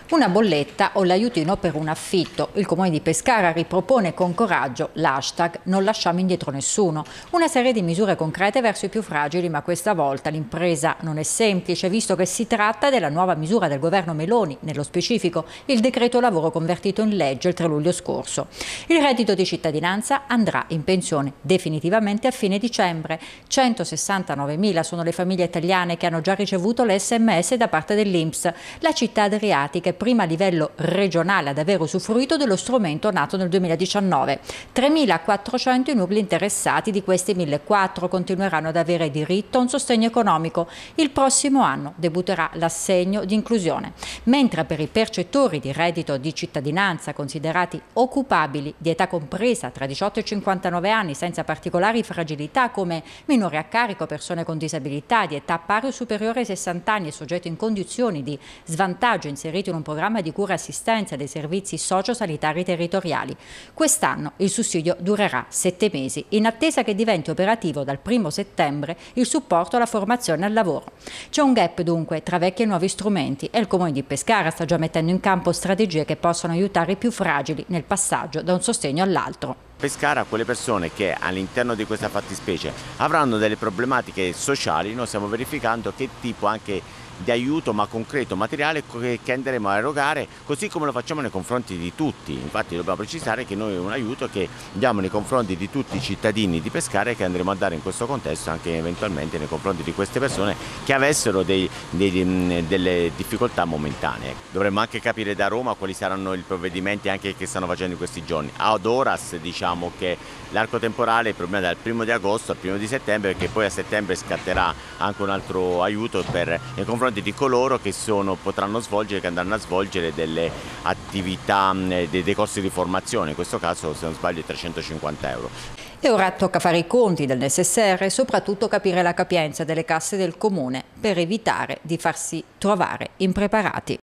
Una bolletta o l'aiutino per un affitto. Il Comune di Pescara ripropone con coraggio l'hashtag Non lasciamo indietro nessuno. Una serie di misure concrete verso i più fragili, ma questa volta l'impresa non è semplice, visto che si tratta della nuova misura del governo Meloni, nello specifico il decreto lavoro convertito in legge il 3 luglio scorso. Il reddito di cittadinanza andrà in pensione definitivamente a fine dicembre. 169.000 sono le famiglie italiane che hanno già ricevuto l'SMS da parte dell'INPS. La città adriatica è prima a livello regionale ad aver usufruito dello strumento nato nel 2019. 3.400 i nuclei interessati, di questi 1.400 continueranno ad avere diritto a un sostegno economico. Il prossimo anno debutterà l'assegno di inclusione, mentre per i percettori di reddito di cittadinanza considerati occupabili di età compresa tra 18 e 59 anni senza particolari fragilità come minori a carico, persone con disabilità di età pari o superiore ai 60 anni e soggetti in condizioni di svantaggio inseriti in un programma di cura e assistenza dei servizi sociosanitari territoriali. Quest'anno il sussidio durerà 7 mesi, in attesa che diventi operativo dal 1 settembre il supporto alla formazione al lavoro. C'è un gap dunque tra vecchi e nuovi strumenti e il Comune di Pescara sta già mettendo in campo strategie che possano aiutare i più fragili nel passaggio da un sostegno all'altro. Pescara, quelle persone che all'interno di questa fattispecie avranno delle problematiche sociali, noi stiamo verificando che tipo anche di aiuto ma concreto, materiale che andremo a erogare, così come lo facciamo nei confronti di tutti. Infatti dobbiamo precisare che noi è un aiuto che diamo nei confronti di tutti i cittadini di Pescara e che andremo a dare in questo contesto anche eventualmente nei confronti di queste persone che avessero delle difficoltà momentanee. Dovremmo anche capire da Roma quali saranno i provvedimenti anche che stanno facendo in questi giorni. Ad horas diciamo che l'arco temporale è problema dal 1 di agosto al 1 di settembre, perché poi a settembre scatterà anche un altro aiuto nei confronti di coloro che potranno svolgere, che andranno a svolgere delle attività, dei corsi di formazione, in questo caso se non sbaglio 350 euro. E ora tocca fare i conti del necessaire e soprattutto capire la capienza delle casse del Comune per evitare di farsi trovare impreparati.